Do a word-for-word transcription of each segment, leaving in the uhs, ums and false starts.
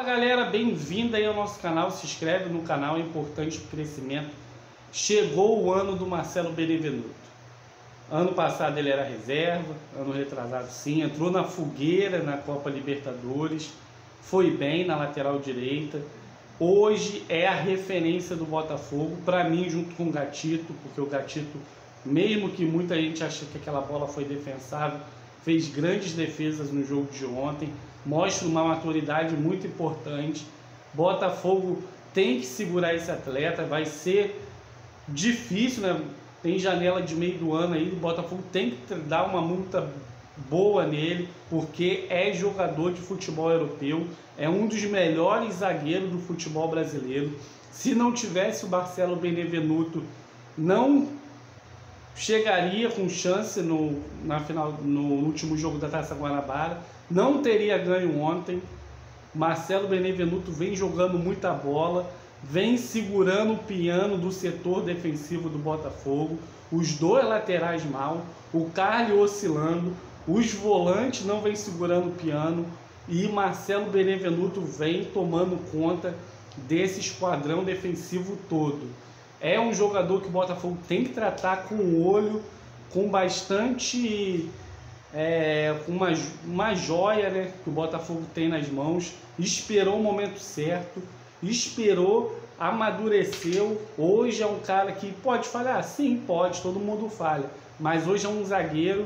Fala galera, bem-vindo aí ao nosso canal, se inscreve no canal, é importante para o crescimento. Chegou o ano do Marcelo Benevenuto. Ano passado ele era reserva, ano retrasado sim, entrou na fogueira na Copa Libertadores, foi bem na lateral direita. Hoje é a referência do Botafogo, para mim junto com o Gatito, porque o Gatito, mesmo que muita gente ache que aquela bola foi defensável, fez grandes defesas no jogo de ontem, mostra uma maturidade muito importante. Botafogo tem que segurar esse atleta, vai ser difícil, né? Tem janela de meio do ano aí, o Botafogo tem que dar uma multa boa nele, porque é jogador de futebol europeu, é um dos melhores zagueiros do futebol brasileiro. Se não tivesse o Marcelo Benevenuto, não chegaria com chance no, na final, no último jogo da Taça Guanabara, não teria ganho ontem. Marcelo Benevenuto vem jogando muita bola, vem segurando o piano do setor defensivo do Botafogo, os dois laterais mal, o Carly oscilando, os volantes não vem segurando o piano e Marcelo Benevenuto vem tomando conta desse esquadrão defensivo todo. É um jogador que o Botafogo tem que tratar com o olho, com bastante... É, com uma, uma joia, né, que o Botafogo tem nas mãos. Esperou o momento certo, esperou, amadureceu. Hoje é um cara que pode falhar? Sim, pode, todo mundo falha. Mas hoje é um zagueiro,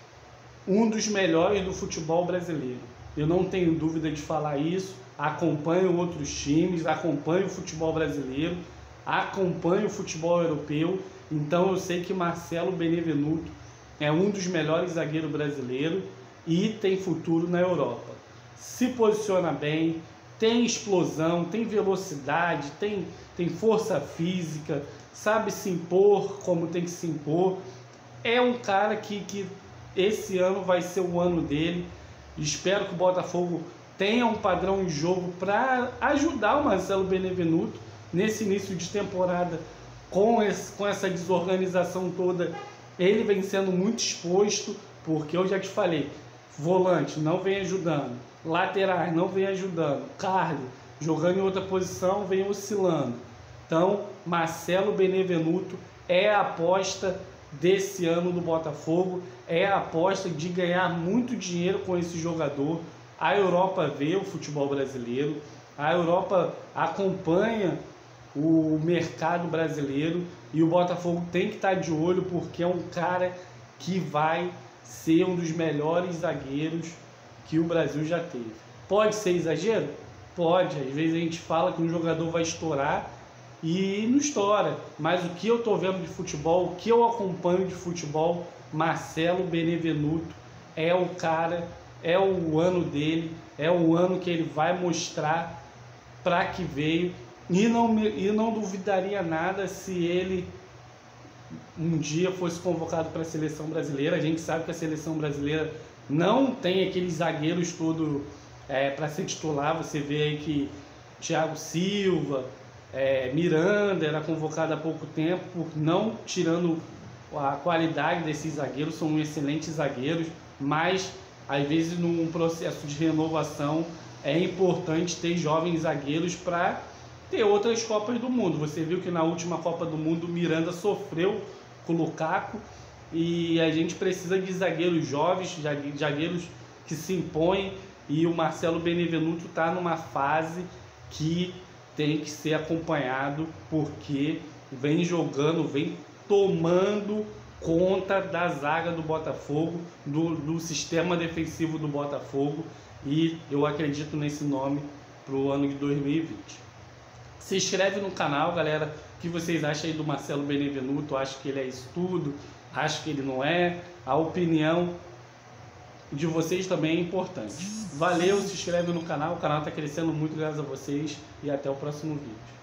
um dos melhores do futebol brasileiro. Eu não tenho dúvida de falar isso. Acompanho outros times, acompanho o futebol brasileiro, acompanho o futebol europeu, então eu sei que Marcelo Benevenuto é um dos melhores zagueiros brasileiros e tem futuro na Europa. Se posiciona bem, tem explosão, tem velocidade, tem, tem força física, sabe se impor como tem que se impor. É um cara que, que esse ano vai ser o ano dele. Espero que o Botafogo tenha um padrão de jogo para ajudar o Marcelo Benevenuto nesse início de temporada, com, esse, com essa desorganização toda. Ele vem sendo muito exposto, porque eu já te falei, volante não vem ajudando, laterais não vem ajudando, Carly jogando em outra posição vem oscilando. Então Marcelo Benevenuto é a aposta desse ano do Botafogo, é a aposta de ganhar muito dinheiro com esse jogador. A Europa vê o futebol brasileiro, a Europa acompanha o mercado brasileiro e o Botafogo tem que estar de olho, porque é um cara que vai ser um dos melhores zagueiros que o Brasil já teve. Pode ser exagero? Pode, às vezes a gente fala que um jogador vai estourar e não estoura, mas o que eu estou vendo de futebol, o que eu acompanho de futebol, Marcelo Benevenuto é o cara, é o ano dele, é o ano que ele vai mostrar para que veio. E não, e não duvidaria nada se ele um dia fosse convocado para a seleção brasileira. A gente sabe que a seleção brasileira não tem aqueles zagueiros todos é, para ser titular. Você vê aí que Thiago Silva, é, Miranda era convocado há pouco tempo, por não tirando a qualidade desses zagueiros, são excelentes zagueiros, mas às vezes num processo de renovação é importante ter jovens zagueiros para ter outras Copas do Mundo. Você viu que na última Copa do Mundo o Miranda sofreu com o Lukaku e a gente precisa de zagueiros jovens, zagueiros que se impõem, e o Marcelo Benevenuto está numa fase que tem que ser acompanhado, porque vem jogando, vem tomando conta da zaga do Botafogo, do, do sistema defensivo do Botafogo, e eu acredito nesse nome para o ano de dois mil e vinte. Se inscreve no canal, galera. O que vocês acham aí do Marcelo Benevenuto? Acho que ele é isso tudo? Acho que ele não é? A opinião de vocês também é importante. Valeu, se inscreve no canal. O canal está crescendo muito graças a vocês. E até o próximo vídeo.